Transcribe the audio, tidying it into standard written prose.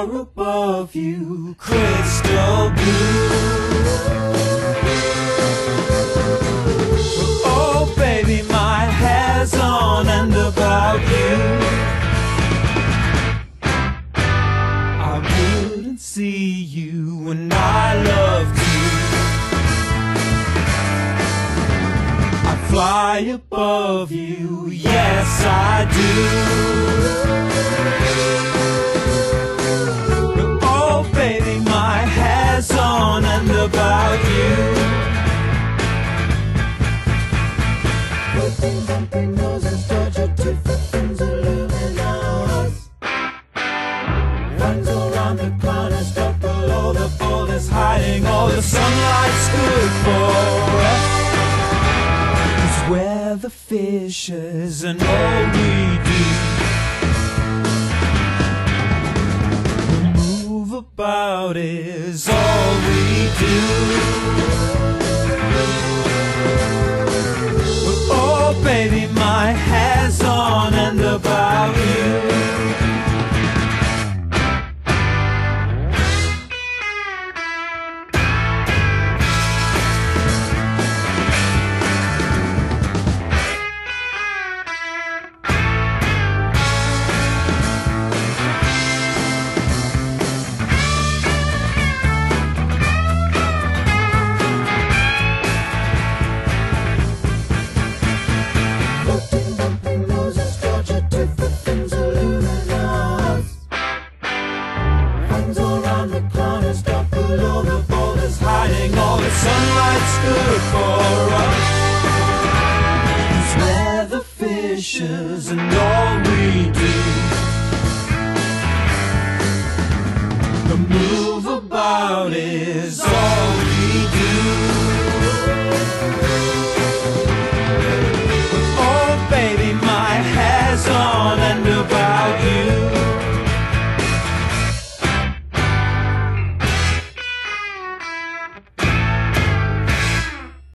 far above you, crystal blue. Oh baby, my hair's on end about you. I wouldn't see you when I loved you. I fly above you, yes I do. Oh baby, my hair's on end about you. Bumping noses, Georgia Tiffins, Illuminous. One's around the corner, stuck below the boulders, hiding all the sunlight's good for us. It's where the fish is and all we do. The move about is all we do. Oh baby, my hair's on end about you. Bumping noses, Georgia Tiffins, Illuminous. One's around the corner, stuck below the boulders, hiding all the sunlight's good for us. It's where the fish is and all we do. The move about is all we do. Oh baby, my hair's on